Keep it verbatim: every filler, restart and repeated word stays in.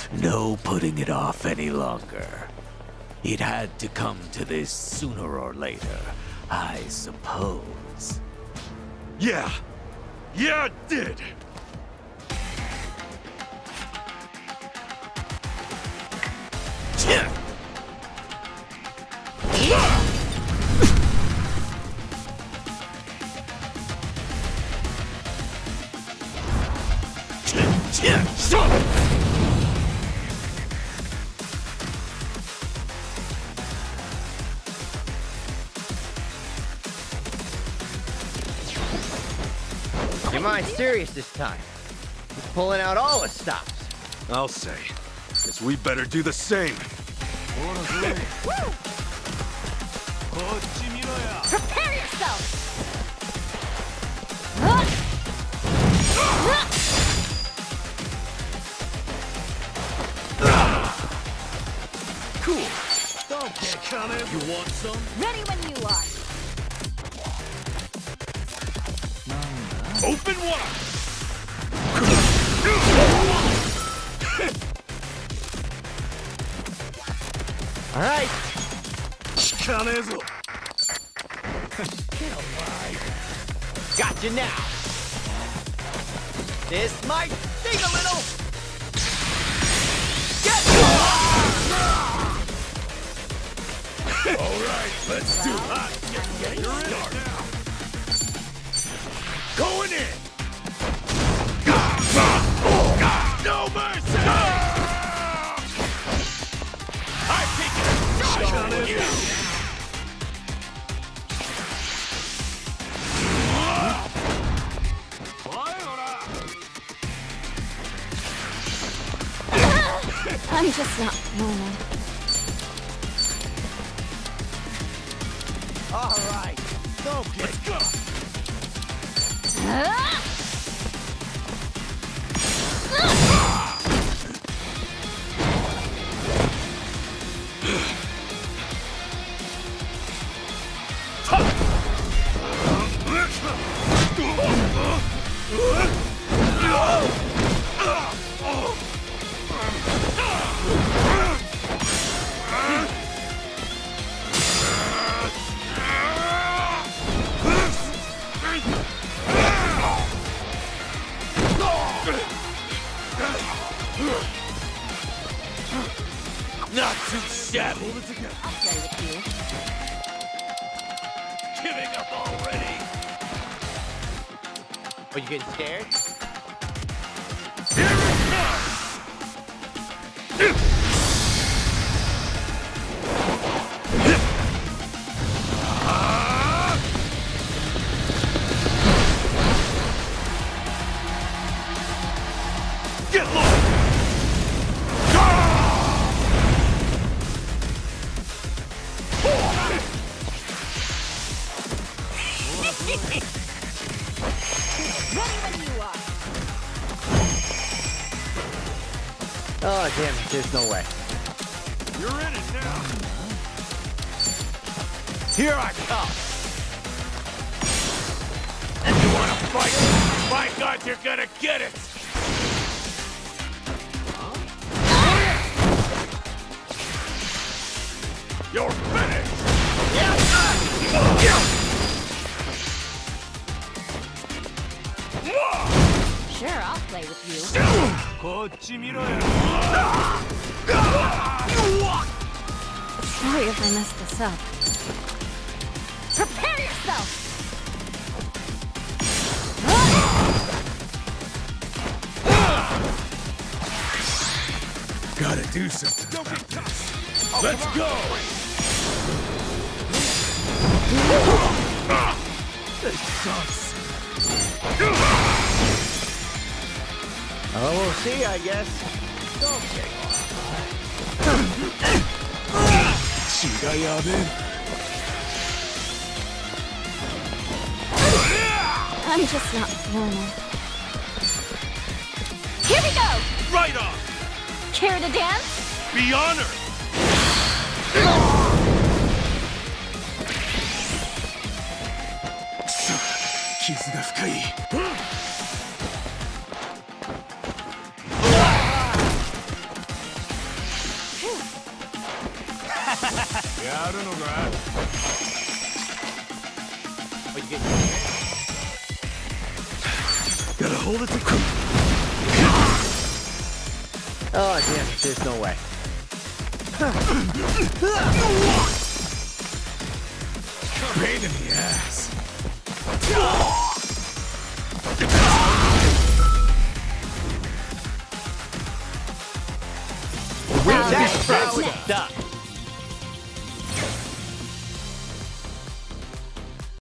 No putting it off any longer. It had to come to this sooner or later, I suppose. Yeah. Yeah, it did. Your mind's serious this time. He's pulling out all the stops. I'll say. Guess we better do the same. Prepare yourself! Cool. Don't get coming. You want some? Ready when you are. Open wide. All right. Gotcha now. This might sting a little. Get All right, let's do it. You're in it now. Going in. No mercy. I think it's on you. I'm just not normal. All right. Don't get Let's go. Ah! Not too shabby. I'll play with you. Giving up already. Are you getting scared? Here it comes. Get low. Ready when you are. Oh, damn it. There's no way. You're in it now. Here I come. And you want to fight? My God, you're gonna get it. You're finished. Sure, I'll play with you. Sorry if I messed this up. Prepare yourself! Gotta do something about this. Let's go! This sucks. Oh, we'll see, I guess. I'm just not normal. Here we go! Right on! Care to dance? Be honored! やるのか Oh, you getting hit? Gotta hold it to Oh, damn it. There's no way. pain in the ass. That's how it's done.